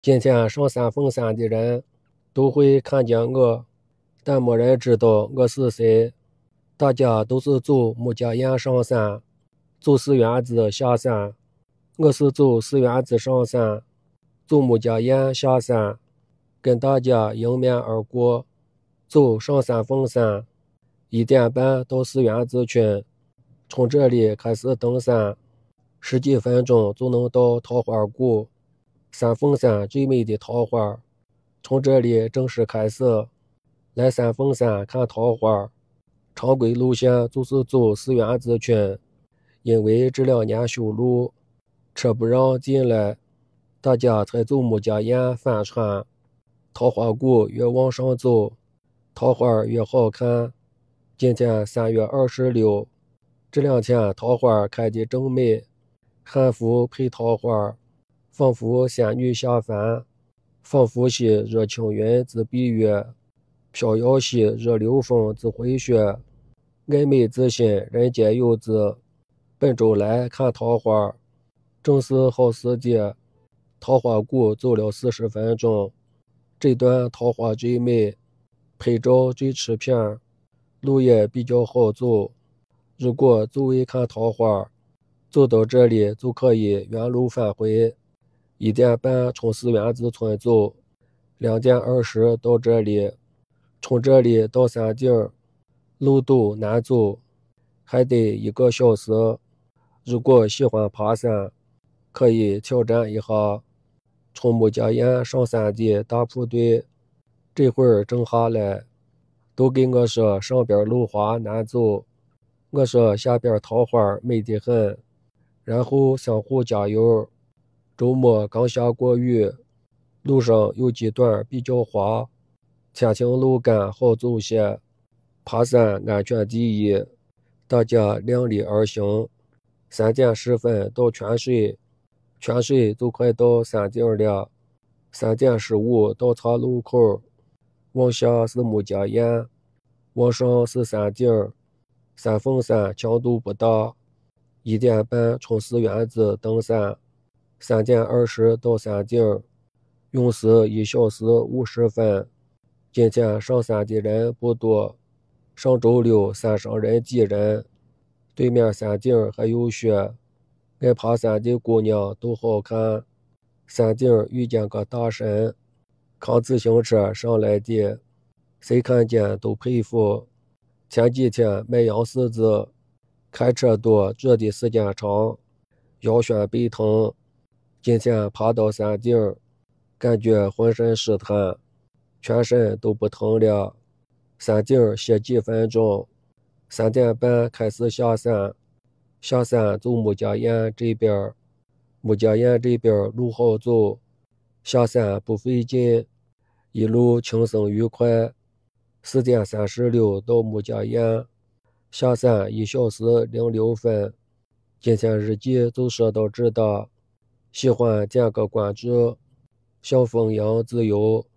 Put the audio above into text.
今天上山凤山的人都会看见我，但没人知道我是谁。大家都是走木家堰上山，走四园子下山。我是走四园子上山，走木家堰下山，跟大家迎面而过。走上山凤山，1点半到四园子群，从这里开始登山，10几分钟就能到桃花谷。山凤山最美的桃花，从这里正式开始。来山凤山看桃花，常规路线就是走四园子群，因为这2年修路，车不让进来，大家才走木家堰反穿。桃花谷越往上走，桃花越好看。今天3月26，这2天桃花开得正美，汉服配桃花，仿佛仙女下凡，仿佛兮若轻云自碧月，飘摇兮若流风自回雪。爱美之心，人皆有之。本周来看桃花，正是好时节。桃花谷走了40分钟，这段桃花最美，拍照最吃片，路也比较好走。如果就为看桃花，走到这里就可以原路返回。1点半从四园子村走，2点20到这里。从这里到山顶，路陡难走，还得1个小时。如果喜欢爬山，可以挑战一下。从木家堰上山的大部队，这会儿正下来，都跟我说上边路滑难走，我说下边桃花美得很，然后相互加油。周末刚下过雨，路上有几段比较滑，天晴路感好走些。爬山安全第一，大家量力而行。3点10分到泉水，泉水就快到山顶了。3点15到岔路口，往下是木家堰，往上是山顶。山凤山强度不大。1点半从四园子登山，3点20到山顶，用时1小时50分。今天上山的人不多，上周六山上人挤人，对面山顶还有雪，爱爬山的姑娘都好看。山顶遇见个大神，扛自行车上来的，谁看见都佩服。前几天卖羊柿子，开车多，坐的时间长，腰酸背疼。今天爬到山顶，感觉浑身湿毯，全身都不疼了。山顶歇几分钟，3点半开始下山。下山走木家堰这边，木家堰这边路好走，下山不费劲，一路轻松愉快。4点36到木家堰，下山1小时06分。今天日记就说到这的，喜欢点个关注，小凤阳自由。